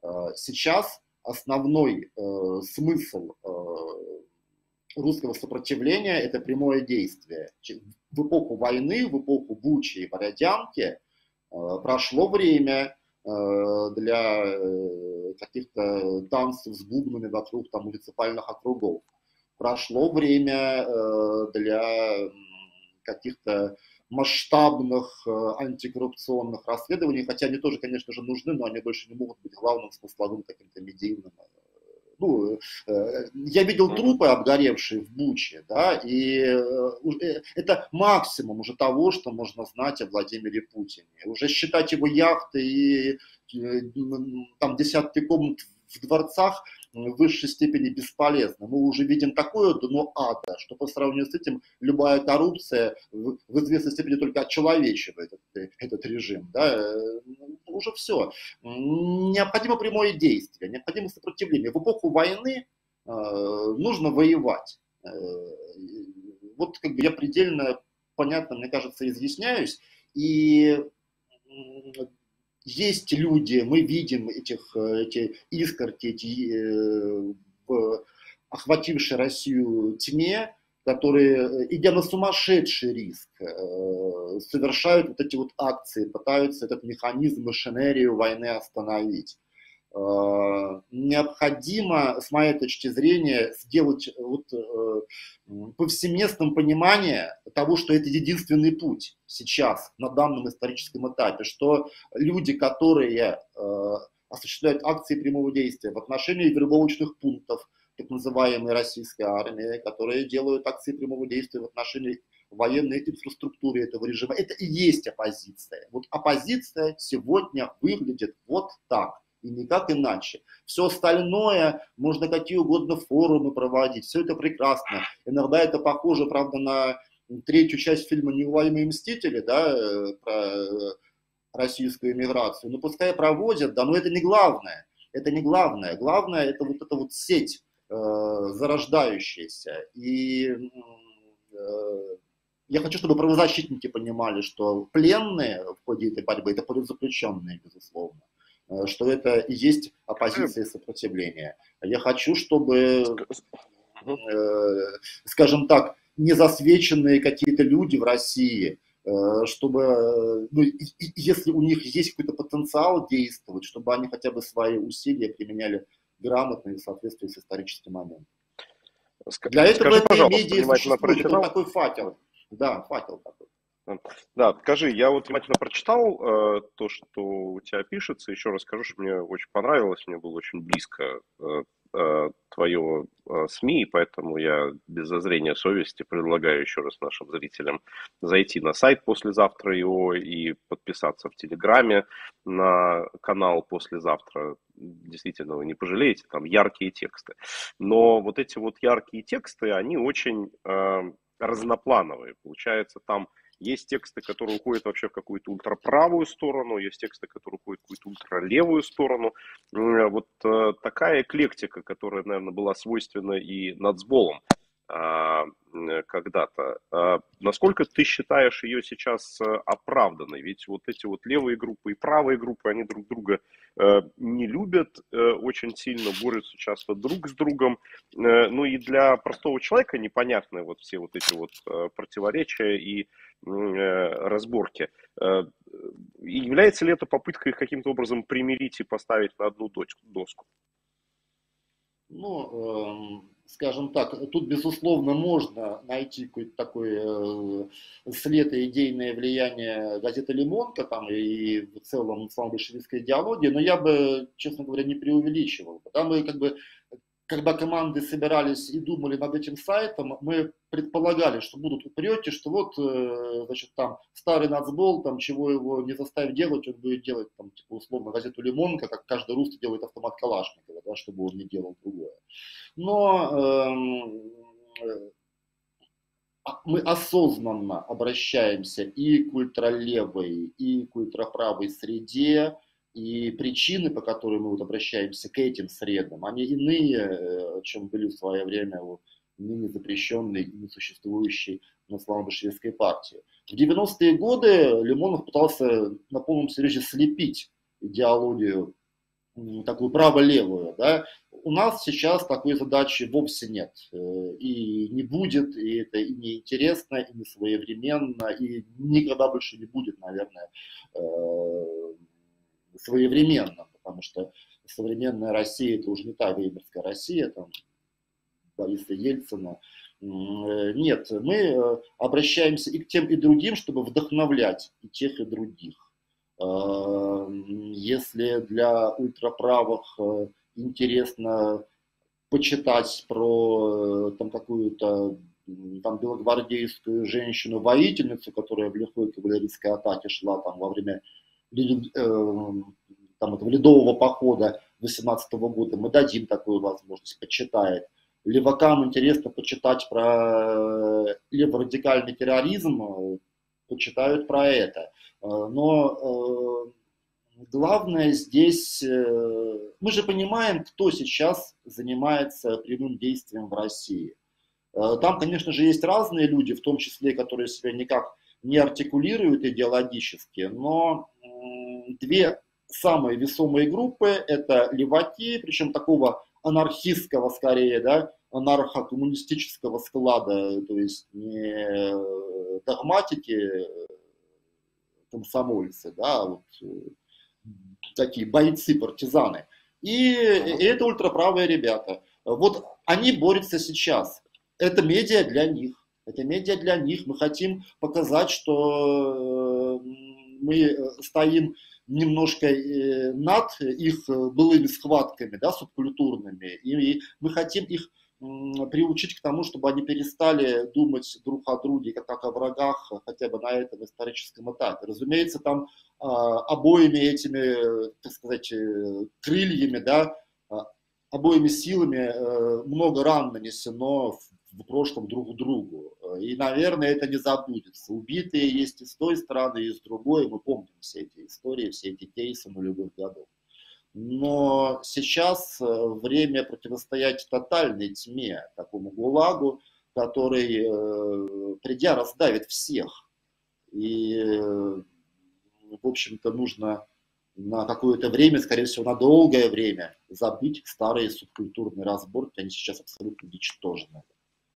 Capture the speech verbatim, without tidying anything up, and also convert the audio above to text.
Сейчас основной смысл русского сопротивления – это прямое действие. В эпоху войны, в эпоху Бучи и Бородянки прошло время для каких-то танцев с бубнами вокруг там, муниципальных округов. Прошло время для каких-то масштабных антикоррупционных расследований, хотя они тоже, конечно же, нужны, но они больше не могут быть главным смысловым каким-то медийным. Ну, я видел трупы, обгоревшие в Буче, да, и это максимум уже того, что можно знать о Владимире Путине. Уже считать его яхты и там десятки комнат в дворцах в высшей степени бесполезно. Мы уже видим такое дно ада, что по сравнению с этим любая коррупция в, в известной степени только очеловечивает этот, этот режим. Да? Уже все. Необходимо прямое действие, необходимо сопротивление. В эпоху войны э, нужно воевать. Э, вот как бы я предельно понятно, мне кажется, изъясняюсь. И есть люди, мы видим этих, эти искорки, эти, э, в охватившей Россию тьме, которые, идя на сумасшедший риск, э, совершают вот эти вот акции, пытаются этот механизм, машинерию войны остановить. Э, необходимо, с моей точки зрения, сделать вот, э, повсеместном понимании того, что это единственный путь сейчас, на данном историческом этапе, что люди, которые э, осуществляют акции прямого действия в отношении вербовочных пунктов, так называемой российской армии, которые делают акции прямого действия в отношении военной инфраструктуры этого режима, это и есть оппозиция. Вот оппозиция сегодня выглядит вот так. И никак иначе. Все остальное, можно какие угодно форумы проводить, все это прекрасно. Иногда это похоже, правда, на третью часть фильма «Неуловимые мстители», да, про российскую эмиграцию. Ну, пускай проводят, да, но это не главное. Это не главное. Главное, это вот эта вот сеть э, зарождающаяся. И э, я хочу, чтобы правозащитники понимали, что пленные в ходе этой борьбы – это политзаключенные, безусловно. Что это и есть оппозиция и сопротивление. Я хочу, чтобы, э, скажем так, незасвеченные какие-то люди в России, э, чтобы, ну, и, и, если у них есть какой-то потенциал действовать, чтобы они хотя бы свои усилия применяли грамотно и в соответствии с историческим моментом. Для этого Скажи, это медиа существует, это вот такой факел. Да, факел такой. Да, скажи, я вот внимательно прочитал э, то, что у тебя пишется, еще раз скажу, что мне очень понравилось, мне было очень близко э, э, твое э, СМИ, поэтому я без зазрения совести предлагаю еще раз нашим зрителям зайти на сайт послезавтра ИО и подписаться в Телеграме на канал послезавтра. Действительно, вы не пожалеете, там яркие тексты. Но вот эти вот яркие тексты, они очень э, разноплановые, получается, там есть тексты, которые уходят вообще в какую-то ультраправую сторону, есть тексты, которые уходят в какую-то ультралевую сторону. Вот э, такая эклектика, которая, наверное, была свойственна и нацболам э, когда-то. Э, насколько ты считаешь ее сейчас оправданной? Ведь вот эти вот левые группы и правые группы, они друг друга э, не любят э, очень сильно, борются часто друг с другом. Э, ну и для простого человека непонятны вот все вот эти вот э, противоречия и разборки. Является ли это попыткой их каким-то образом примирить и поставить на одну доску? Ну, э, скажем так, тут, безусловно, можно найти какой-то такой э, след и идейное влияние газеты «Лимонка» там, и в целом ислам-большевистской идеологии, но я бы, честно говоря, не преувеличивал. Да, мы как бы, когда команды собирались и думали над этим сайтом, мы предполагали, что будут упреки, что вот, значит, там старый нацбол, там чего его не заставить делать, он будет делать, там, типа, условно, газету «Лимонка», как каждый русский делает автомат Калашникова, да, чтобы он не делал другое. Но э, мы осознанно обращаемся и к ультралевой, и к ультраправой среде, и причины, по которым мы вот обращаемся к этим средам, они иные, чем были в свое время у ныне запрещенной и несуществующей на ислам-большевистской партии. В девяностые годы Лимонов пытался на полном серьезе слепить идеологию такую право-левую, да, у нас сейчас такой задачи вовсе нет, и не будет, и это и не интересно, и не своевременно, и никогда больше не будет, наверное, своевременно, потому что современная Россия – это уже не та веймарская Россия, там, Бориса Ельцина. Нет, мы обращаемся и к тем, и другим, чтобы вдохновлять и тех, и других. Если для ультраправых интересно почитать про там какую-то там белогвардейскую женщину-воительницу, которая в лихой кавалерийской атаке шла там во время там, этого ледового похода восемнадцатого года, мы дадим такую возможность, почитает. Левакам интересно почитать про леворадикальный терроризм, почитают про это. Но главное здесь, мы же понимаем, кто сейчас занимается прямым действием в России. Там, конечно же, есть разные люди, в том числе, которые себя никак не артикулируют идеологически, но две самые весомые группы – это леваки, причем такого анархистского скорее, да, анархо-коммунистического склада, то есть не догматики, комсомольцы, да, вот такие бойцы, партизаны. И, и это ультраправые ребята. Вот они борются сейчас. Это медиа для них. Это медиа для них. Мы хотим показать, что мы стоим немножко над их былыми схватками, да, субкультурными. И мы хотим их приучить к тому, чтобы они перестали думать друг о друге как, как о врагах, хотя бы на этом историческом этапе. Разумеется, там обоими этими, так сказать, крыльями, да, обоими силами много ран нанесено в прошлом друг другу. И, наверное, это не забудется. Убитые есть и с той стороны, и с другой. Мы помним все эти истории, все эти кейсы нулевых годов. Но сейчас время противостоять тотальной тьме, такому ГУЛАГу, который, придя, раздавит всех. И, в общем-то, нужно на какое-то время, скорее всего, на долгое время забыть старые субкультурные разборки. Они сейчас абсолютно ничтожны.